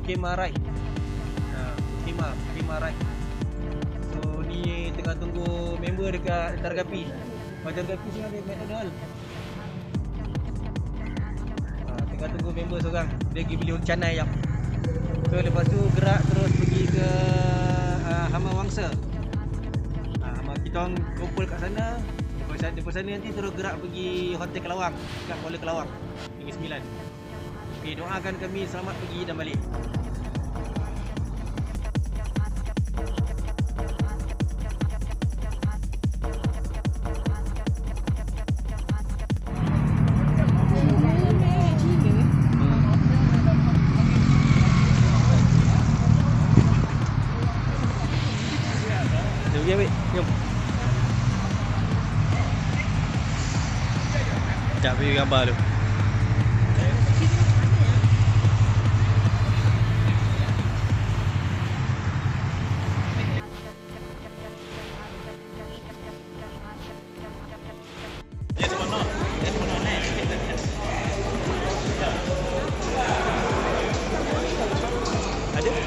Kemah Ride. Kemah Ride. So ni tengah tunggu member dekat Dargapi. Dargapi sini ada McDonald. Tengah tunggu member seorang. Dia pergi beli canai jap. So lepas tu gerak terus pergi ke Hama Wangsa. Kita orang kumpul kat sana. Daripada sana nanti terus gerak pergi Hotel Kelawang, kat Kuala Kelawang, Negeri Sembilan. Okay, doakan kami selamat pergi dan balik. Jom. Sekejap pergi gambar tu. Ada?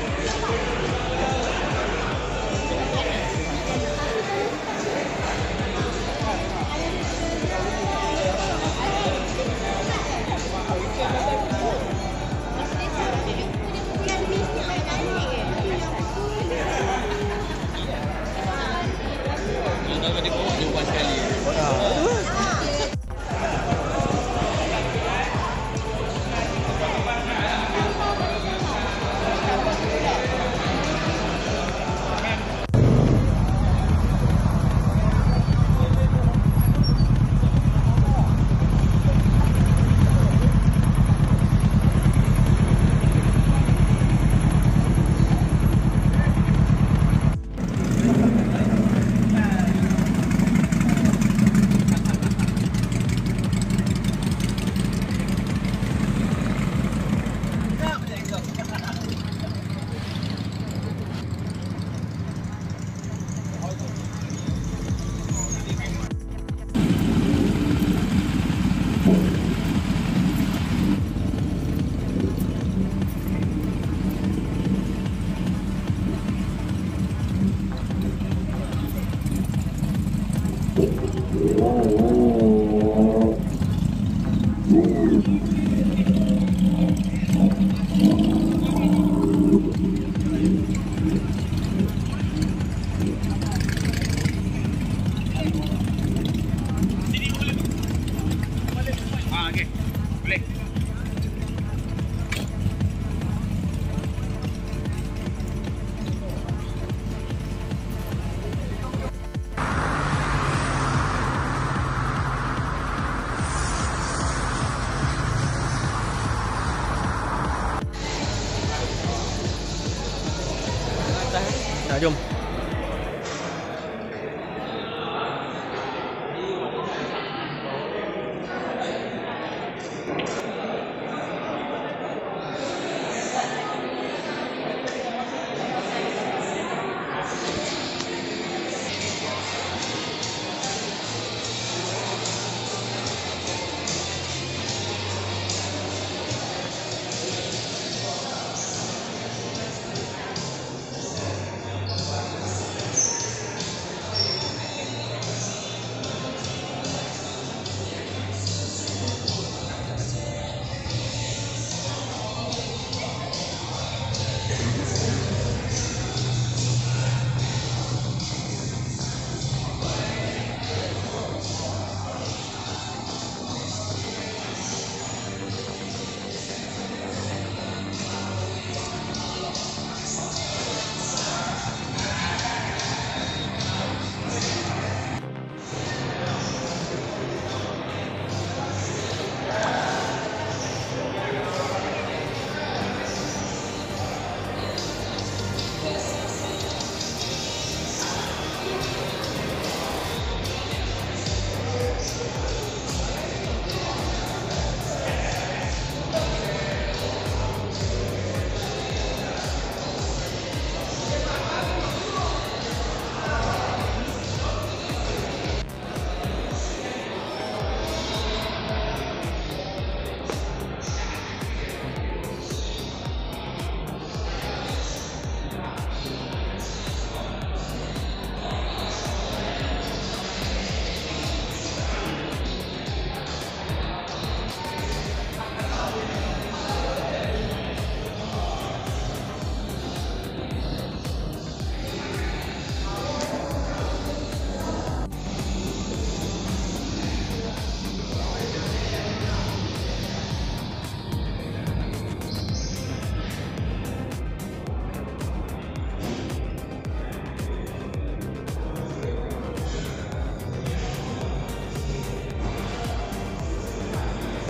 Jom.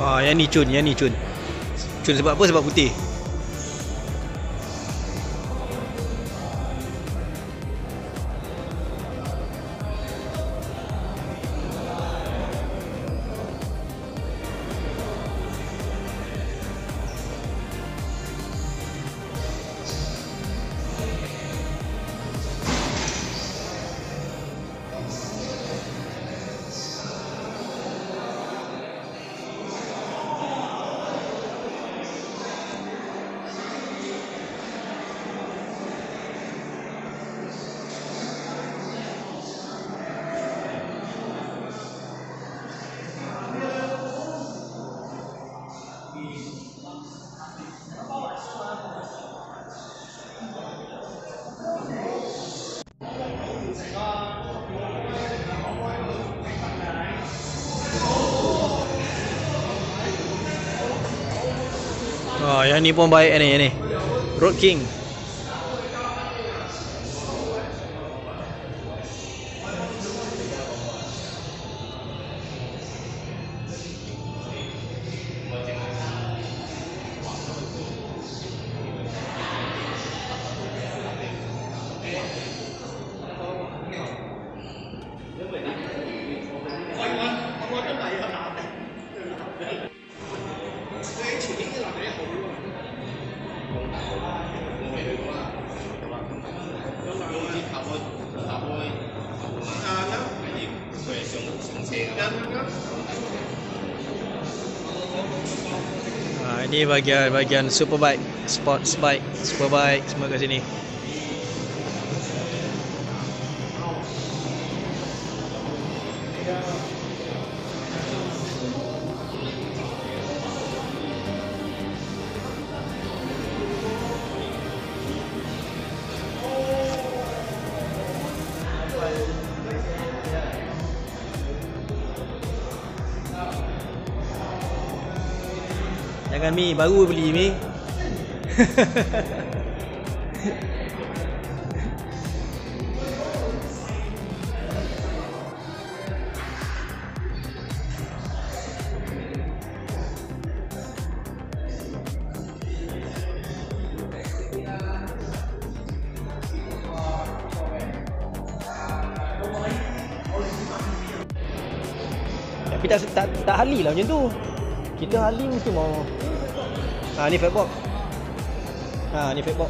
Yang ni cun, yang ni cun. Cun sebab apa? Sebab putih. Yang ni pun baik ni, yang ni. Road King. Ini bahagian superbike, sports bike, superbike semua kat sini. Jangan Mi, baru beli Mi. Tapi tak hali lah macam tu. Kita hali mesti mau. Ni fatbox. Ni fatbox.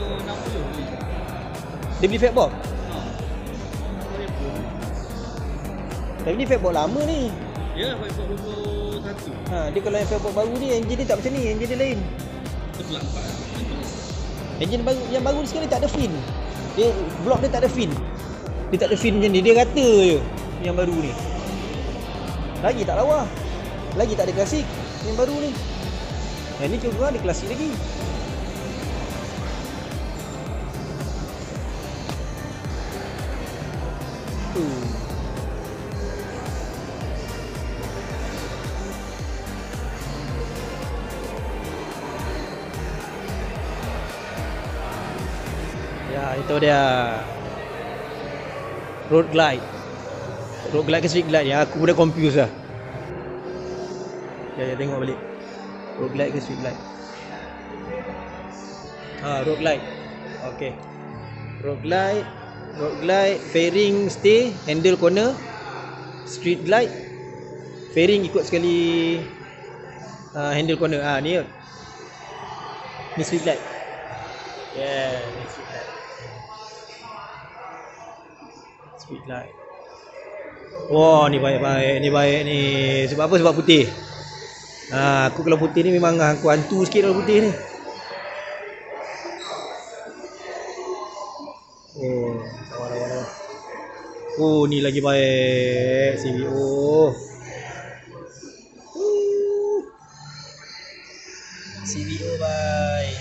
160. Dia beli fatbox? Tapi ni fatbox lama ni. Ya, fatbox 21. Dia kalau yang fatbox baru ni, enjin dia tak macam ni, enjin dia lain. Terlambat. Enjin baru, yang baru ni sekarang tak ada fin. Blok dia tak ada fin. Dia tak ada fin macam ni, dia rata je yang baru ni. Lagi tak lawa. Lagi tak ada klasik yang baru ni. Yang ni juga ada klasik lagi. Ya, itu dia. Road Glide. Road Glide ke Street Glide ya? Aku dah confused lah. Ya, tengok balik. Road Glide ke Street Glide? Road Glide. Okay. Road Glide, fairing stay, handle corner. Street Glide, fairing ikut sekali handle corner. Ni ya. Ni Street Glide. Yeah, ni Street Glide. Street Glide. Wah, ni baik-baik, ni baik ni. Sebab apa? Sebab putih. Aku kalau putih ni memang aku hantu sikit kalau putih ni. Sabar. Ni lagi baik CVO. CVO baik.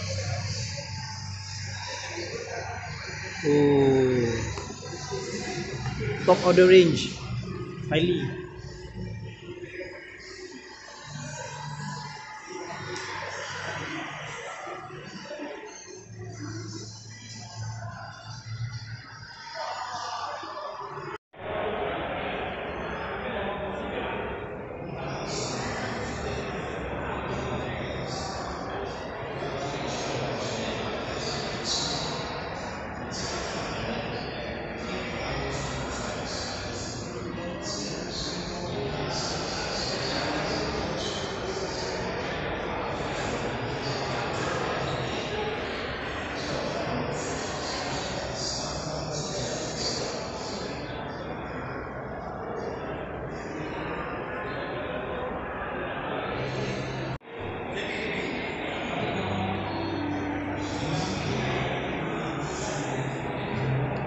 Top of the range. Highly.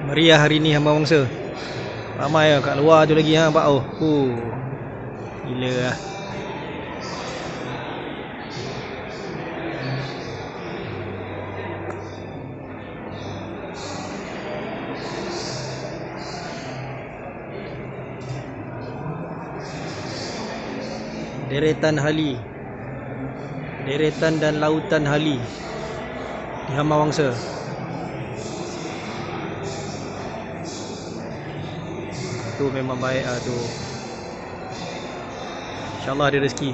Meriah hari ni Hamba Wangsa. Ramai kat luar tu lagi nampak oh. Gila lah. Deretan Hali, deretan dan lautan Hali di Hamba Wangsa. Tu memang baik lah tu. InsyaAllah ada rezeki.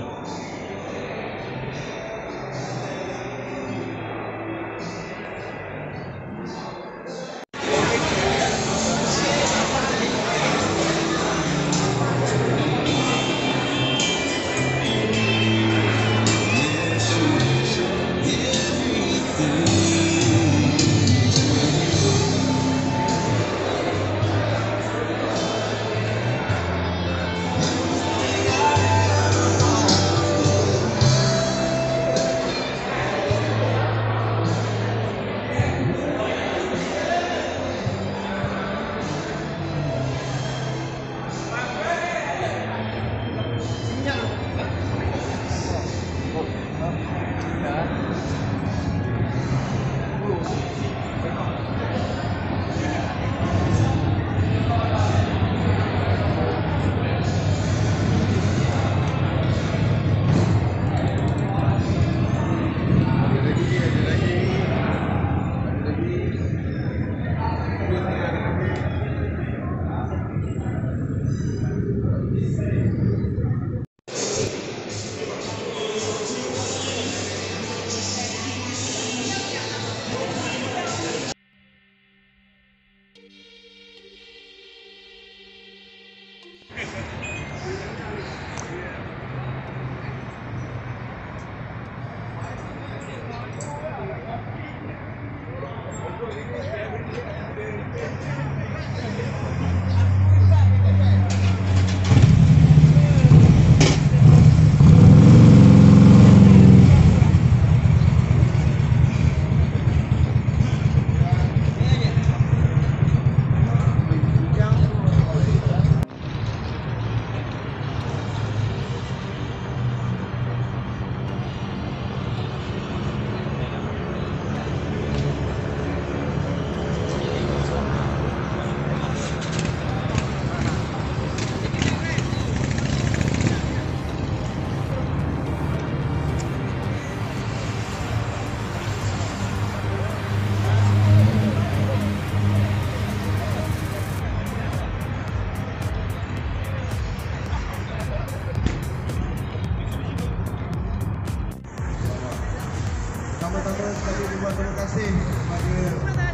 Pertama-tama sekali ribuan terima kasih kepada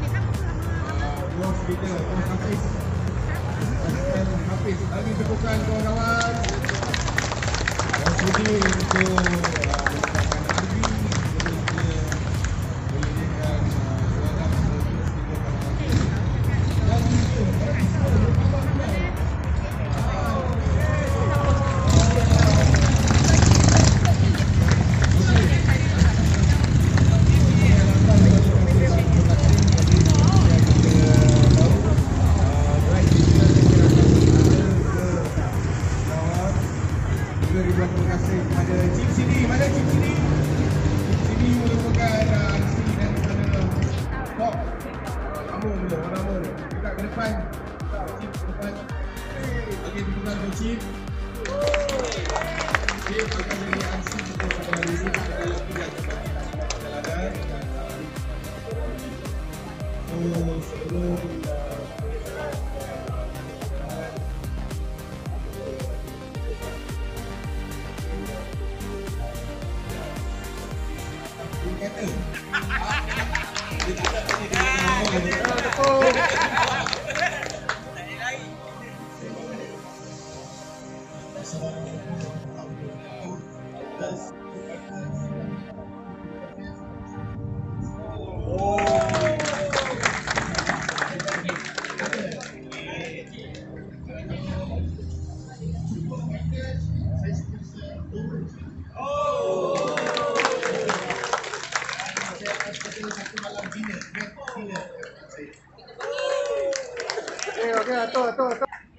bos kita, Bos Hafiz. Asisten Hafiz. Lagi tepukan kawan-kawan. Bos Budi untuk melakukan argi. Terus dia menyediakan program untuk kita pada Hafiz. Dan itu, ribuan terima kasih kepada Cip Sini. Mana Cip Sini? Cip Sini merupakan IC daripada Pop Amul tu, warna Amul. Dekat ke depan. Cip ke depan. Bagi dukungan untuk Cip. Cip akan jadi IC kita pada hari ini pada dalam 3 perjalanan. Sebelum kata. Dia tak ada tadi dia. okey, atur.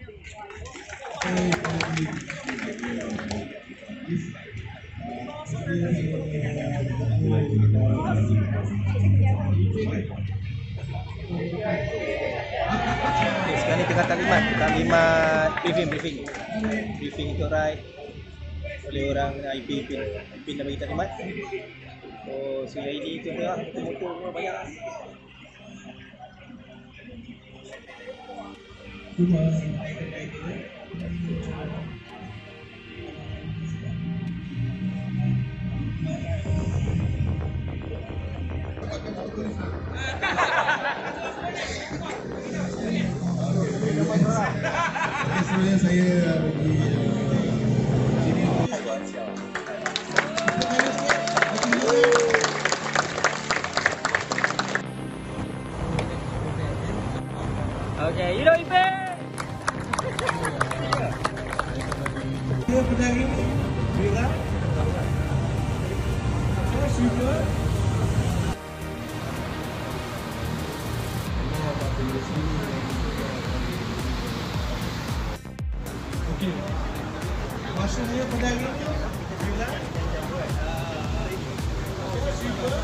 Okay, sekarang ni tengah taklimat briefing untuk ride oleh orang IP dah bagi taklimat. So hari ni tu tengok motor semua banyak. Sebenarnya saya bagi sini. Okay, you know Ipe. Dia pada hari ini bila super okey. Maksudnya pada hari ini bila super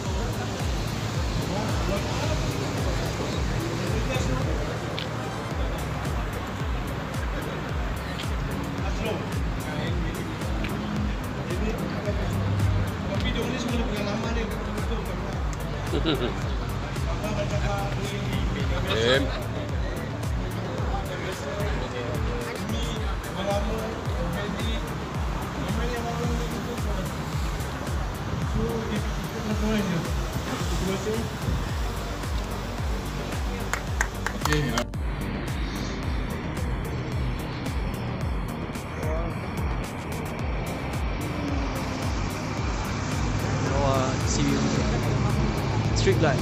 video ni semua pengalaman ni betul-betul. Street light.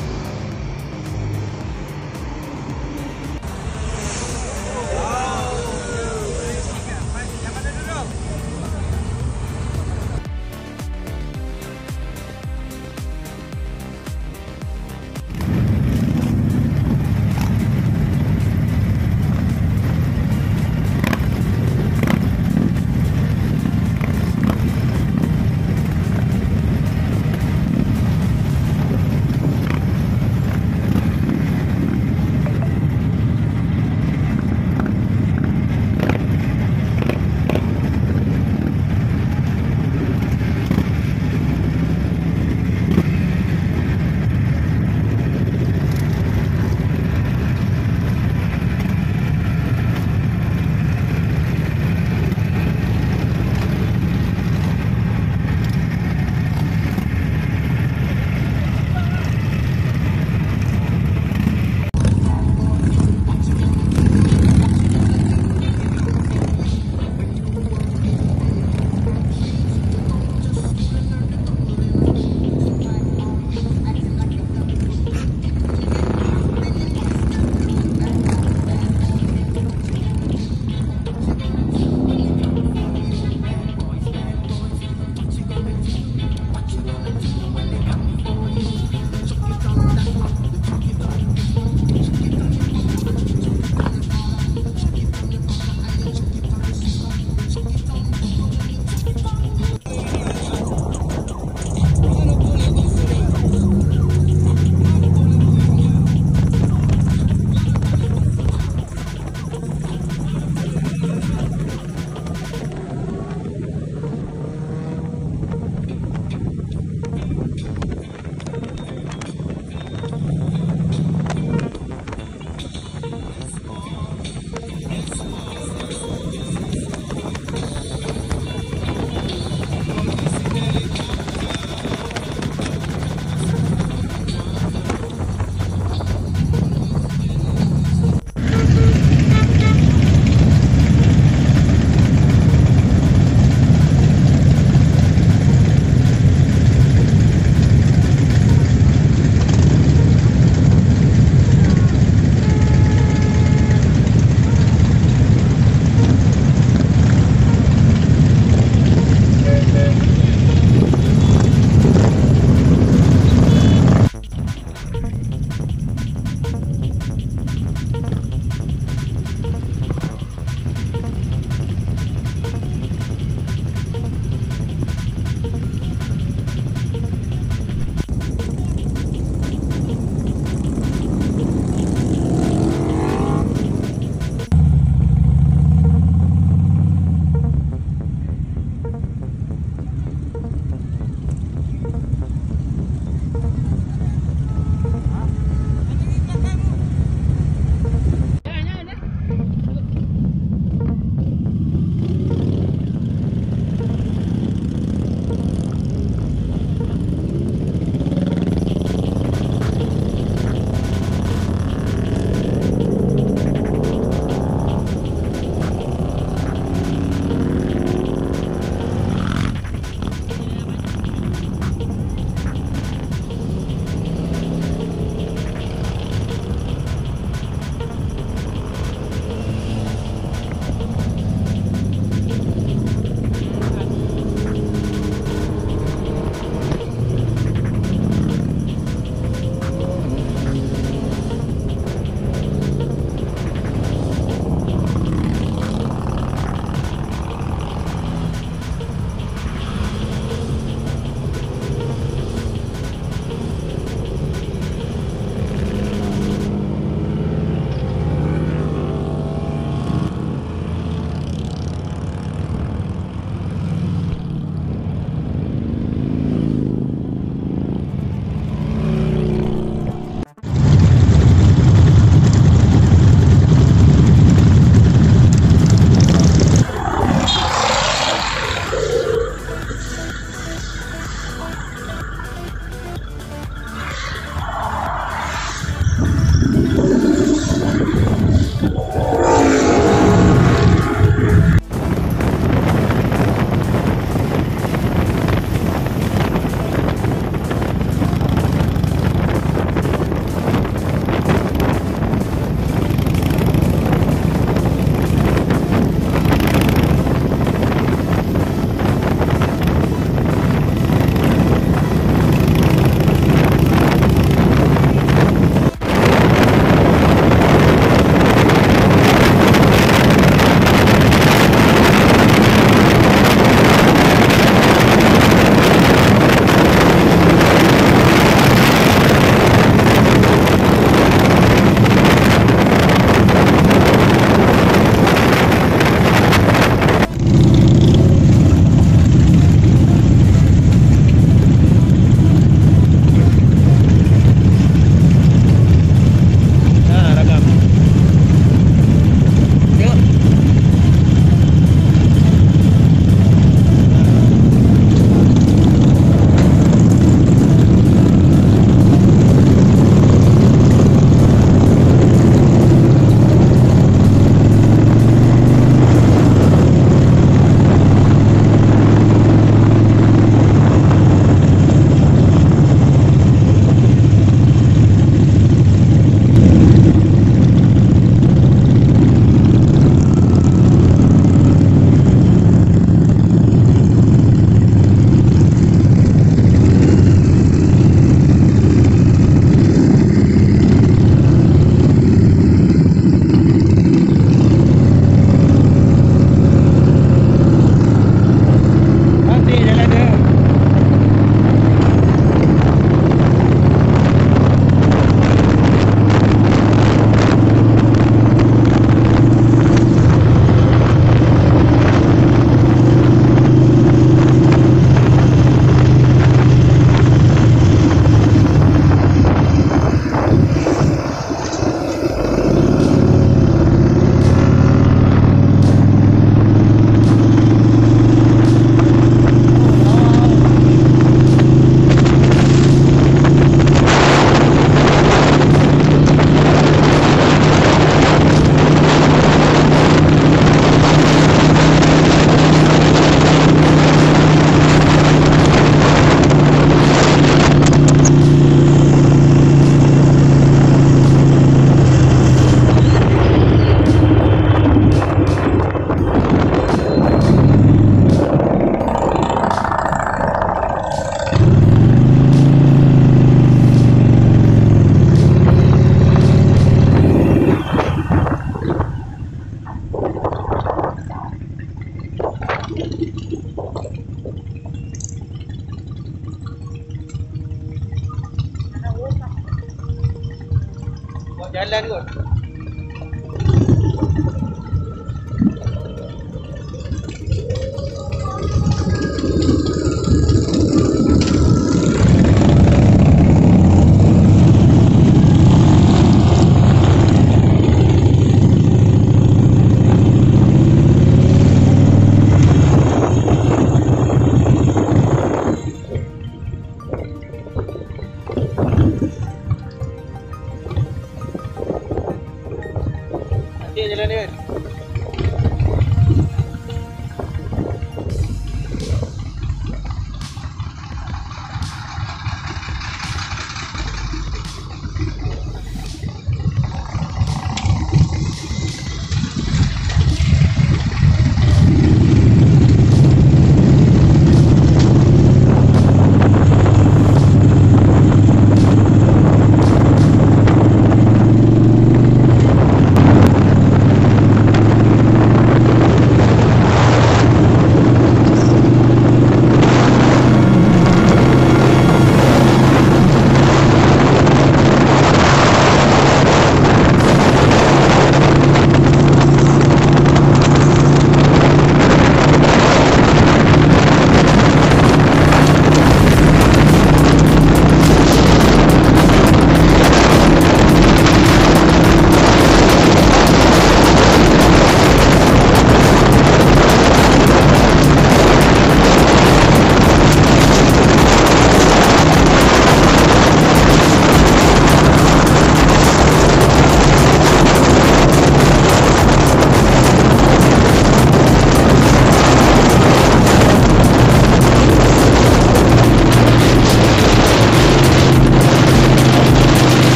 Dia jalan dia.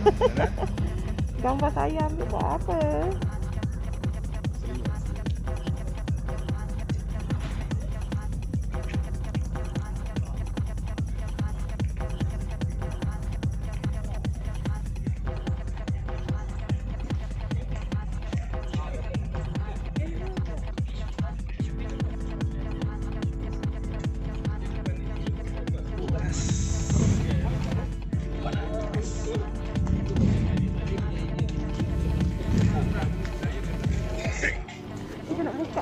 Gambar sayang tu buat apa? Kita nak buka.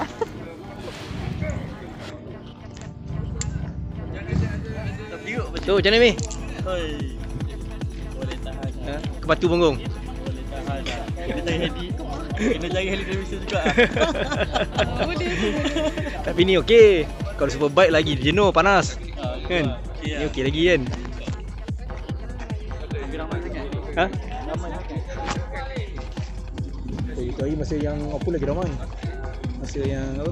Tu macam mana Mi? Oi. Boleh tahan. Ha? Ke batu punggung. Boleh tahan. Kena jaga heli. Kena jaga heli Indonesia juga. Tapi ni okey. Kalau superbike lagi jenuh, panas. Kan? Okey Ni okey lagi kan? Lebih ramai sangat. Ha? Ramai sangat. Itu hari masa yang apa lagi ramai. Masa yang apa?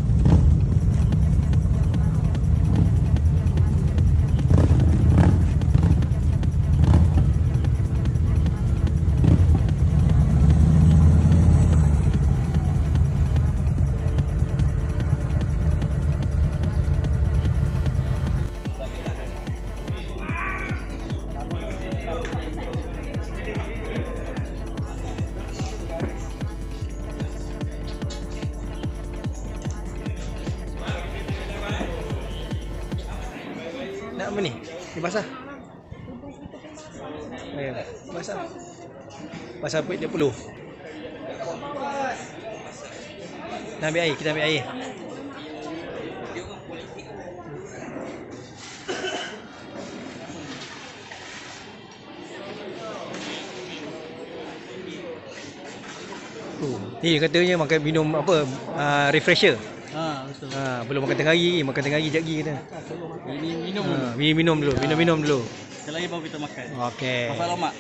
Nak apa ni? Ni basah. Basah. Basah apa dia perlu? Nak ambil air, kita ambil air. Ni katanya makan minum apa? Refresher. Betul. Belum makan tengah hari, makan tengah hari sekejap lagi kata. Ini minum. Minum dulu, minum dulu. Sekali lagi baru kita makan. Okey. Pasal lemak.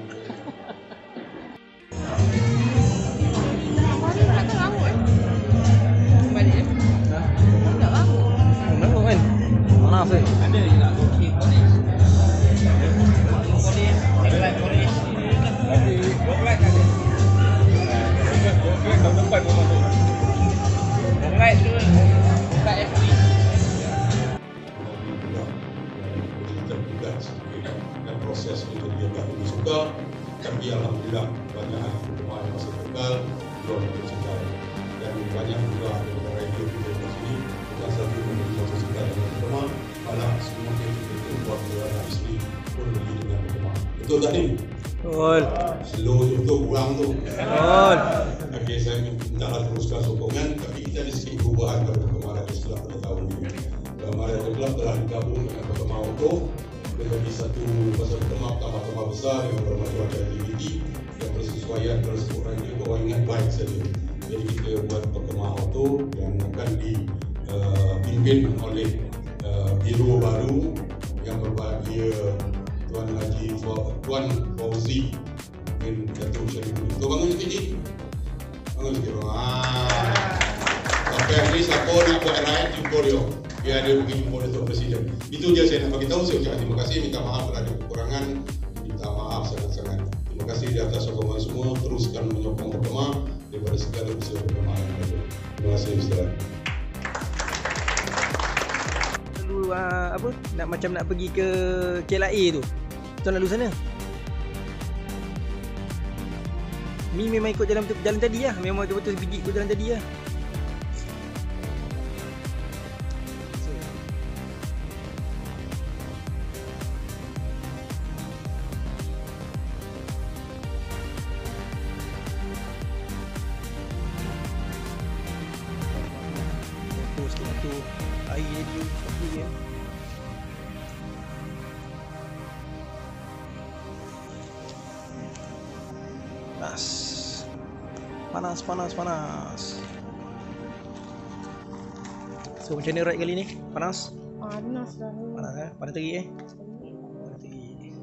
Balik eh? Tak bangun. Menurut kan? Panas kan? Ada juga kopi polis. Dan proses untuk dia tak lebih suka, tapi alhamdulillah banyak pemain yang masih kekal belum bersegar dan banyak juga negara itu di sini bukan satu membeli satu segar dengan pemain, malah semua itu buat dua anak isteri pun beli dengan pemain. Betul tak ni? Betul. Slow tu kurang tu. Betul. Okey, saya minta teruskan sokongan, tapi kita ada sikit perubahan pada perkembangan Islam pada tahun ini. Perkembangan Islam telah digabung dengan perkembangan auto menjadi satu pasal tambah besar yang bermakna aktiviti dan persesuaian tersebut radio orang ingat baik saja. Jadi kita buat perkembangan auto yang akan dipimpin oleh biro baru yang berbahagia Tuan Haji Tuan Fauzi bin Datuk Syarifudin. Kau bangun sikit ni? Bangun sikit bang. Sampai hari ni siapa nak buat rakyat jumpa dia. Dia ada pergi jumpa Datuk Presiden. Itu je saya nak bagi tahu. Saya ucapkan terima kasih. Minta maaf kalau ada kekurangan. Minta maaf sangat-sangat. Terima kasih di atas sokongan semua. Teruskan menyokong perkembangan daripada segala usaha perkembangan yang ada. Terima kasih Ustaz. Lalu apa? Nak macam nak pergi ke KLIA tu. Tuan lalu sana. Mi memang ikut jalan tadi lah. Memang betul-betul pergi ikut jalan tadi lah. Sikit air dia seperti dia. Panas. So macam mana ride kali ni? Panas? Panas dah ni. Panas terik Panas terik.